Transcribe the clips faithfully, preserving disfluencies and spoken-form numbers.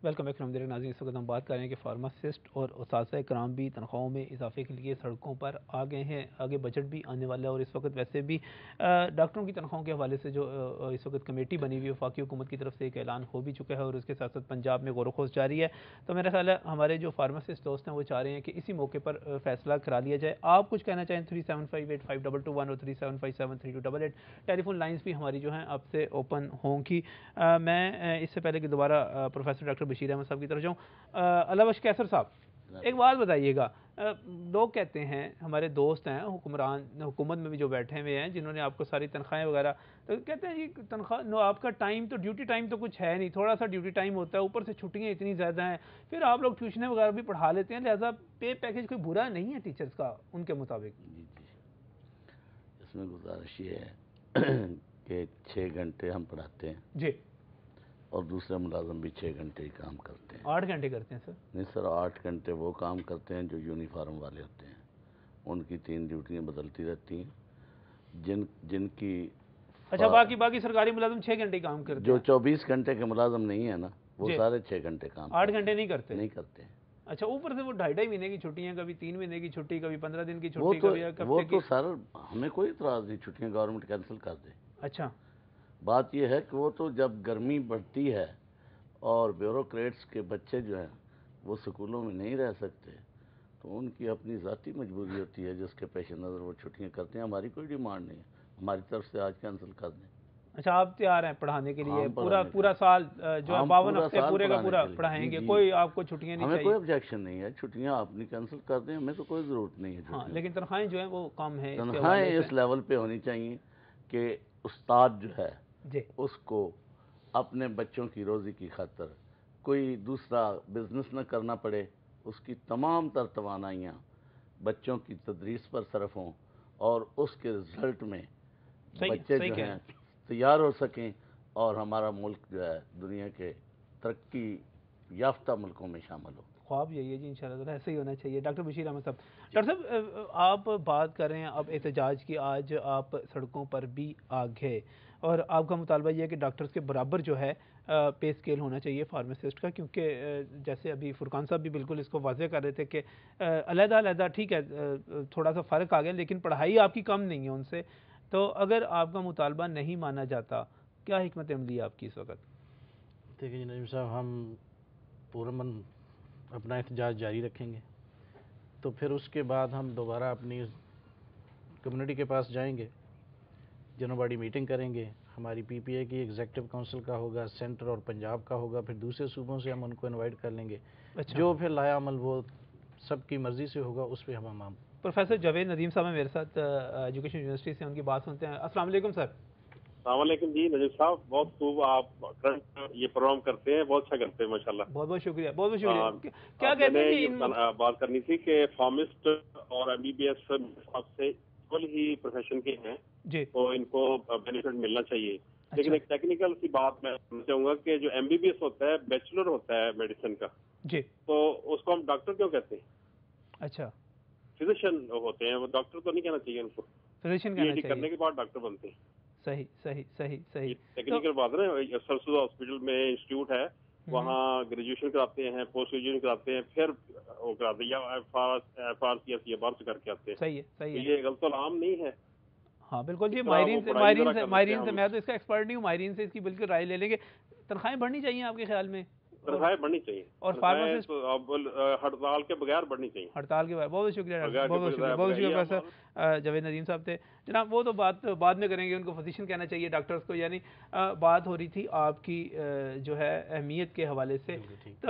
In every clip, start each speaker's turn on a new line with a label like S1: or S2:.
S1: Welcome back from there नाज़रीन। इस वक्त हम बात कर रहे हैं कि फार्मासिस्ट और उस्ताद कराम भी तनख्वाहों में इजाफे के लिए सड़कों पर आ गए हैं। आगे बजट भी आने वाला है और इस वक्त वैसे भी डॉक्टरों की तनख्वाहों के हवाले से जो इस वक्त कमेटी बनी हुई है वफाकी हुकूमत की तरफ से एक ऐलान हो भी चुका है और उसके साथ साथ पंजाब में गौर खोज जारी है। तो मेरा ख्याल है हमारे जो फार्मासिस्ट दोस्त हैं वो चाह रहे हैं कि इसी मौके पर फैसला करा लिया जाए। आप कुछ कहना चाहें three seven five eight five double two one और three seven five seven three two double eight telephone lines भी हमारी जो हैं आपसे ओपन होंगी। मैं इससे पहले कि दोबारा प्रोफेसर डॉक्टर बशीर अहमद साहब की तरफ जाऊँ, अलावश कैसर साहब एक बात बताइएगा। लोग कहते हैं, हमारे दोस्त हैं हुक्मरान हुकूमत में भी जो बैठे हुए हैं जिन्होंने आपको सारी तनख्वाहें वगैरह, तो कहते हैं जी तनख्वाह नो आपका टाइम तो ड्यूटी टाइम तो कुछ है नहीं, थोड़ा सा ड्यूटी टाइम होता है, ऊपर से छुट्टियां इतनी ज़्यादा हैं, फिर आप लोग ट्यूशनें वगैरह भी पढ़ा लेते हैं, लिहाजा पे पैकेज कोई बुरा नहीं है टीचर्स का उनके मुताबिक।
S2: जी जी, इसमें गुजारिश ये है कि छः घंटे हम पढ़ाते हैं
S1: जी
S2: और दूसरे मुलाजम भी छः घंटे ही काम करते हैं।
S1: आठ घंटे करते हैं सर?
S2: नहीं सर, आठ घंटे वो काम करते हैं जो यूनिफॉर्म वाले होते हैं, उनकी तीन ड्यूटियाँ बदलती रहती हैं। जिन जिनकी
S1: अच्छा, बाकी बाकी सरकारी मुलाजिम छः घंटे काम करते
S2: जो
S1: हैं?
S2: चौबीस घंटे के मुलाजिम नहीं है ना, वो सारे छः घंटे काम
S1: आठ घंटे नहीं करते?
S2: नहीं करते हैं।
S1: अच्छा, ऊपर से वो ढाई ढाई महीने की छुट्टियां, कभी तीन महीने की छुट्टी, कभी पंद्रह दिन की
S2: वो
S1: छुट्टी,
S2: तो
S1: कभी एक
S2: वो
S1: हफ्ते
S2: तो
S1: की।
S2: सर हमें कोई इतराज़ नहीं, छुट्टियां गवर्नमेंट कैंसिल कर दे।
S1: अच्छा,
S2: बात यह है कि वो तो जब गर्मी बढ़ती है और ब्यूरोक्रेट्स के बच्चे जो हैं वो स्कूलों में नहीं रह सकते, तो उनकी अपनी ज़ाती मजबूरी होती है जिसके पेश नज़र वो छुट्टियां करते हैं। हमारी कोई डिमांड नहीं है, हमारी तरफ से आज कैंसिल कर दें।
S1: अच्छा, आप तैयार हैं पढ़ाने के लिए? पूरा
S2: पढ़ाने
S1: पूरा साल जो है बावन हफ्ते पूरे का पूरा
S2: पढ़ाएंगे,
S1: पढ़ाएंगे, कोई आपको छुट्टियां नहीं
S2: हमें
S1: चाहिए?
S2: कोई ऑब्जेक्शन नहीं है, छुट्टियां आपने कैंसिल कर दें, हमें तो कोई ज़रूरत नहीं है।
S1: हाँ, लेकिन तनख्वाहें जो है वो कम है,
S2: तनख्वाहें इस लेवल पे होनी चाहिए कि उस्ताद जो है
S1: जी
S2: उसको अपने बच्चों की रोज़ी की खातर कोई दूसरा बिजनेस न करना पड़े, उसकी तमाम तर तवानाइयाँ बच्चों की तदरीस पर सरफ हों और उसके रिज़ल्ट में बच्चे जो हैं तैयार हो सकें और हमारा मुल्क जो है दुनिया के तरक्की याफ्ता मुल्कों में शामिल हो।
S1: ख्वाब यही है जी, इंशाल्लाह ऐसे ही होना चाहिए। डॉक्टर बशीर अहमद साहब, डॉक्टर साहब आप बात कर रहे हैं अब एहतजाज की, आज आप सड़कों पर भी आ गए और आपका मुतालबा ये है कि डॉक्टर्स के बराबर जो है पे स्केल होना चाहिए फार्मासिस्ट का, क्योंकि जैसे अभी फुरकान साहब भी बिल्कुल इसको वाज़ेह कर रहे थे कि अलहदा अलहदा ठीक है थोड़ा सा फ़र्क आ गया लेकिन पढ़ाई आपकी कम नहीं है उनसे। तो अगर आपका मुतालबा नहीं माना जाता, क्या हिकमत अमली है आपकी इस वक्त?
S3: देखिए नजीम साहब, हम पूरमन अपना एहतजाज जारी रखेंगे, तो फिर उसके बाद हम दोबारा अपनी कम्युनिटी के पास जाएंगे, जनरल बॉडी मीटिंग करेंगे, हमारी पीपीए की एग्जीक्यूटिव काउंसिल का होगा, सेंटर और पंजाब का होगा, फिर दूसरे सूबों से हम उनको इनवाइट कर लेंगे। अच्छा। जो फिर लाया अमल वो सबकी मर्ज़ी से होगा, उस पर हम हम
S1: प्रोफेसर जावेद नदीम साहब मेरे साथ एजुकेशन यूनिवर्सिटी से, उनकी बात सुनते हैं। अस्सलाम वालेकुम सर।
S4: अस्सलामुअलैकुम जी नजीब साहब, बहुत खूब आप करंट ये प्रोग्राम करते हैं, बहुत अच्छा करते हैं माशाल्लाह।
S1: बहुत बहुत शुक्रिया, बहुत बहुत शुक्रिया। क्या कहते हैं
S4: इन... बात करनी थी कि फार्मिस्ट और एमबीबीएस हिसाब से इक्वल ही प्रोफेशन के हैं जी, तो इनको बेनिफिट मिलना चाहिए। अच्छा। लेकिन एक टेक्निकल सी बात मैं चाहूंगा कि जो एमबीबीएस होता है, बैचलर होता है मेडिसिन का जी, तो उसको हम डॉक्टर क्यों कहते हैं? अच्छा, फिजिशियन होते हैं वो, डॉक्टर तो नहीं कहना चाहिए उनको, फिजिशियन कहना चाहिए, करने के बाद डॉक्टर बनते हैं।
S1: सही सही सही सही
S4: टेक्निकल बात है ना। सरसुदा हॉस्पिटल में इंस्टीट्यूट है, वहाँ ग्रेजुएशन कराते हैं, पोस्ट ग्रेजुएशन कराते हैं, फिर वो कराते हैं, या एफ आर सी एस या बार से करके आते हैं। सही है, सही है, ये गलत आम नहीं है। हाँ बिल्कुल जी, माहिरीन से माहिरीन से माहिरीन से मैं तो इसका एक्सपर्ट नहीं हूँ, माहिरीन से इसकी बिल्कुल राय ले लेंगे। तनख्वाहें बढ़नी चाहिए आपके ख्याल में? तनख्वाहें बढ़नी चाहिए, और फार्मासिस्ट हड़ताल के बगैर बढ़नी चाहिए। हड़ताल के बगैर। बहुत शुक्रिया, बहुत बहुत शुक्रिया, बहुत शुक्रिया प्रोफेसर जावेद नदीम साहब थे। जनाब वो तो बात बाद में करेंगे, उनको फिजिशियन कहना चाहिए डॉक्टर्स को। यानी बात हो रही थी आपकी जो है अहमियत के हवाले से, तो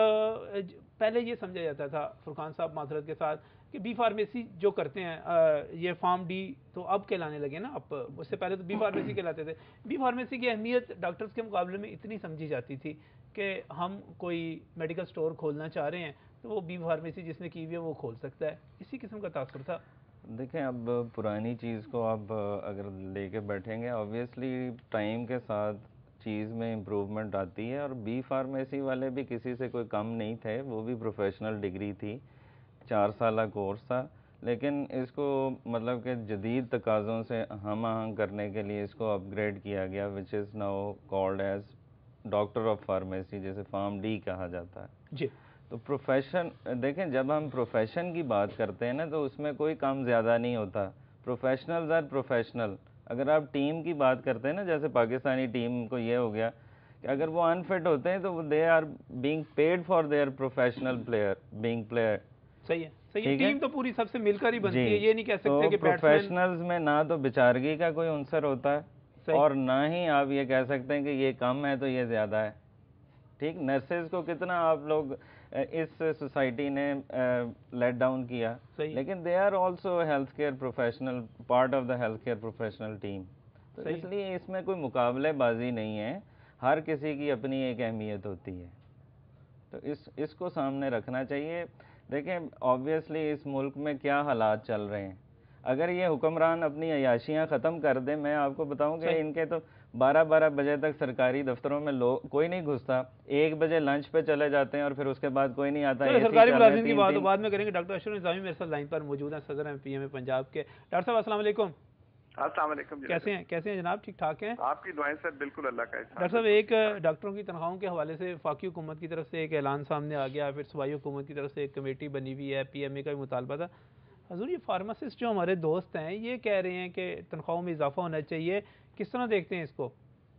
S4: पहले ये समझा जाता था फुरकान साहब माजरत के साथ कि बी फार्मेसी जो करते हैं ये फार्म डी तो अब कहलाने लगे ना, अब उससे पहले तो बी फार्मेसी कहलाते थे। बी फार्मेसी की अहमियत डॉक्टर्स के मुकाबले में इतनी समझी जाती थी कि हम कोई मेडिकल स्टोर खोलना चाह रहे हैं तो वो बी फार्मेसी जिसने की हुई है वो खोल सकता है, इसी किस्म का तासुर था।
S5: देखें, अब पुरानी चीज़ को आप अगर लेके बैठेंगे, ऑब्वियसली टाइम के साथ चीज़ में इम्प्रूवमेंट आती है, और बी फार्मेसी वाले भी किसी से कोई कम नहीं थे, वो भी प्रोफेशनल डिग्री थी, चार साल कोर्स था, लेकिन इसको मतलब कि जदीद तकाज़ों से हम आहंग करने के लिए इसको अपग्रेड किया गया, which is now called as doctor of pharmacy, जैसे फार्म डी कहा जाता है
S1: जी।
S5: तो प्रोफेशन देखें, जब हम प्रोफेशन की बात करते हैं ना तो उसमें कोई कम ज़्यादा नहीं होता। Professionals are professional. अगर आप टीम की बात करते हैं ना, जैसे पाकिस्तानी टीम को ये हो गया कि अगर वो अनफिट होते हैं तो they are being paid for their professional player being player.
S1: सही है, सही है। टीम तो पूरी सबसे मिलकर ही बनती है, ये नहीं कह सकते तो कि
S5: प्रोफेशनल्स में ना तो बेचारगी का कोई अंसर होता है और ना ही आप ये कह सकते हैं कि ये कम है तो ये ज़्यादा है। ठीक, नर्सेज को कितना आप लोग इस सोसाइटी ने लेट डाउन किया, लेकिन they are also health care professional, part of the health care professional team. तो इसलिए इसमें कोई मुकाबलेबाजी नहीं है, हर किसी की अपनी एक अहमियत होती है, तो इस इसको सामने रखना चाहिए। देखें ऑब्वियसली इस मुल्क में क्या हालात चल रहे हैं, अगर ये हुक्मरान अपनी अयाशियाँ ख़त्म कर दें, मैं आपको बताऊं कि इनके तो बारह बारह बजे तक सरकारी दफ्तरों में लोग कोई नहीं घुसता, एक बजे लंच पे चले जाते हैं और फिर उसके बाद कोई नहीं आता।
S1: सरकारी मुलाजिम की बात बाद में करेंगे। डॉक्टर अशरफ निज़ामी मेरे साथ लाइन पर मौजूद हैं, सदर एम पी एम पंजाब के। डॉक्टर साहब अस्सलाम वालेकुम।
S6: अस्सलाम वालेकुम।
S1: कैसे हैं कैसे हैं जनाब? ठीक ठाक हैं?
S6: आपकी दुआएं सर, बिल्कुल अल्लाह का एहसान।
S1: डॉक्टर साहब, एक डॉक्टरों की तनख्वाहों के हवाले से वफाकी हुकूमत की तरफ से एक ऐलान सामने आ गया, फिर सूबाई हुकूमत की तरफ से एक कमेटी बनी हुई है, पी एम ए का भी मुतालबा था। हजूर, ये फार्मासिस्ट जो हमारे दोस्त हैं ये कह रहे हैं कि तनख्वाहों में इजाफा होना चाहिए, किस तरह देखते हैं इसको?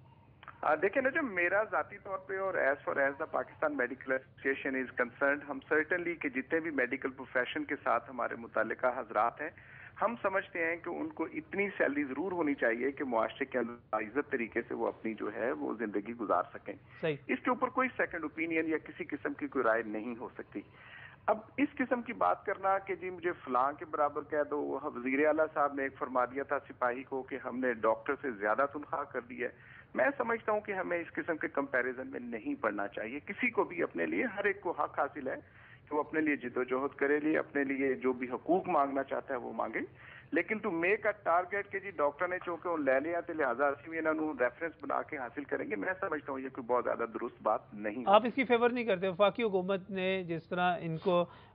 S6: देखिए ना, जो मेरा जाती तौर पे और as far as the Pakistan Medical Association is concerned, हम सर्टनली कि जितने भी मेडिकल प्रोफेशन के साथ हमारे मुतालिका हजरात हैं, हम समझते हैं कि उनको इतनी सैलरी जरूर होनी चाहिए कि मुआशरे के अंदर इज्जत तरीके से वो अपनी जो है वो जिंदगी गुजार सकें। इसके ऊपर कोई सेकंड ओपिनियन या किसी किस्म की कोई राय नहीं हो सकती। अब इस किस्म की बात करना कि जी मुझे फलां के बराबर कह दो, वजीर आला साहब ने एक फरमा दिया था सिपाही को कि हमने डॉक्टर से ज्यादा तनख्वाह कर दी है, मैं समझता हूं कि हमें इस किस्म के कंपैरिजन में नहीं पड़ना चाहिए। किसी को भी अपने लिए, हर एक को हक हासिल है कि वो अपने लिए जिद्दोजहद करे, लिए अपने लिए जो भी हकूक मांगना चाहता है वो मांगे, लेकिन टू मेक अ टारगेट के जी डॉक्टर ने चूंकि ले लिया तो लिहाजा ਅਸੀਂ ਵੀ ਇਹਨਾਂ ਨੂੰ रेफरेंस बना के हासिल करेंगे, मैं समझता हूँ ये कोई बहुत ज्यादा दुरुस्त बात नहीं।
S1: आप इसकी फेवर नहीं करते? वफाकी हुकूमत ने जिस तरह इनको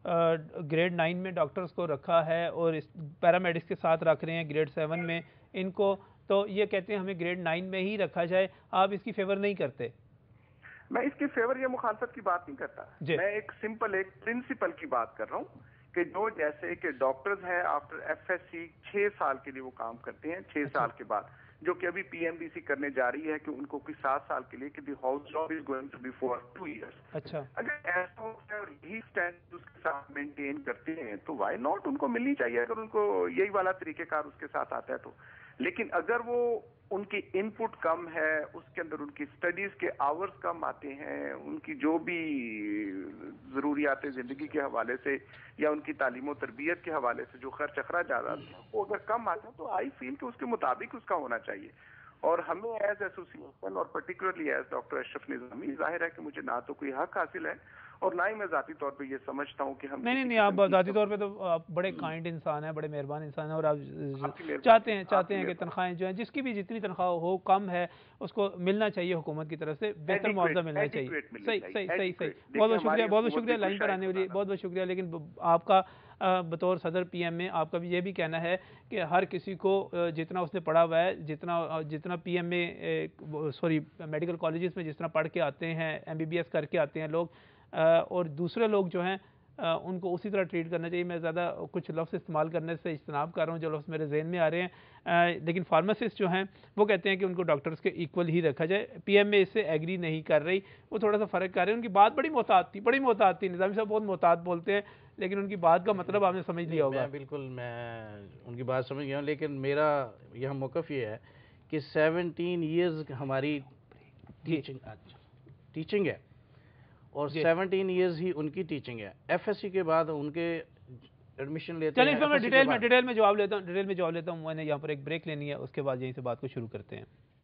S1: ग्रेड नाइन में डॉक्टर्स को रखा है और इस पैरामेडिक्स के साथ रख रहे हैं ग्रेड सेवन में इनको, तो ये कहते हैं हमें ग्रेड नाइन में ही रखा जाए, आप इसकी फेवर नहीं करते?
S6: मैं इसकी फेवर या मुखालफत की बात नहीं करता, मैं एक सिंपल एक प्रिंसिपल की बात कर रहा हूँ कि जो जैसे कि डॉक्टर्स हैं आफ्टर एफएससी छह साल के लिए वो काम करते हैं, छह साल के बाद जो कि अभी पीएमडीसी करने जा रही है कि उनको कोई सात साल के लिए कि the house job is going to be for two years. अच्छा, अगर ऐसा होता है और यही स्टैंड उसके साथ मेंटेन करते हैं तो व्हाई नॉट, उनको मिलनी चाहिए अगर उनको यही वाला तरीकेकार उसके साथ आता है तो। लेकिन अगर वो उनकी इनपुट कम है, उसके अंदर उनकी स्टडीज के आवर्स कम आते हैं, उनकी जो भी जरूरियात जिंदगी के हवाले से या उनकी तालीम और तरबियत के हवाले से जो खर्च अखराजात आते हैं वो अगर कम आते हैं तो आई फील कि उसके मुताबिक उसका होना चाहिए। और हमें एज एसोसिएशन और particularly as doctor Ashraf Nizami, जाहिर है कि मुझे ना तो कोई हक हासिल है और ना ही मैं जाती तौर पे ये समझता हूँ कि हम
S1: नहीं नहीं नहीं आप जाती तौर पे तो आप बड़े काइंड इंसान हैं, बड़े मेहरबान इंसान हैं और आप चाहते हैं चाहते हैं कि तनख्वाहें जो हैं जिसकी भी जितनी तनख्वाह हो कम है उसको मिलना चाहिए हुकूमत की तरफ से, बेहतर मुआवजा मिलना चाहिए। सही सही सही सही बहुत बहुत शुक्रिया, बहुत बहुत शुक्रिया लाइन पर आने के लिए, बहुत बहुत शुक्रिया। लेकिन आपका बतौर सदर पीएम में आपका भी ये भी कहना है कि हर किसी को जितना उसने पढ़ा हुआ है, जितना जितना पीएम में सॉरी मेडिकल कॉलेजेस में जिस तरह पढ़ के आते हैं, एमबीबीएस करके आते हैं लोग, और दूसरे लोग जो हैं उनको उसी तरह ट्रीट करना चाहिए। मैं ज़्यादा कुछ लफ्ज़ इस्तेमाल करने से इज्तनाब कर रहा हूँ जो लफ्ज़ मेरे जहन में आ रहे हैं, लेकिन फार्मासिस्ट जो हैं वो कहते हैं कि उनको डॉक्टर्स के इक्वल ही रखा जाए। पीएम में इससे एग्री नहीं कर रही, वो थोड़ा सा फ़र्क कर रहे हैं। उनकी बात बड़ी मोहतात थी, बड़ी मोहतात थी। निज़ामी साहब बहुत मोहतात बोलते हैं, लेकिन उनकी बात का मतलब आपने समझ लिया होगा।
S3: बिल्कुल मैं उनकी बात समझ गया हूँ, लेकिन मेरा यह मौक़िफ़ ये है कि सेवनटीन ईयर्स हमारी टीचिंग टीचिंग है और सेवनटीन इयर्स ही उनकी टीचिंग है। एफएससी के बाद उनके एडमिशन लेते हैं।
S1: चलिए मैं डिटेल में डिटेल में जवाब लेता हूँ डिटेल में जवाब लेता हूँ मैंने यहाँ पर एक ब्रेक लेनी है, उसके बाद यहीं से बात को शुरू करते हैं।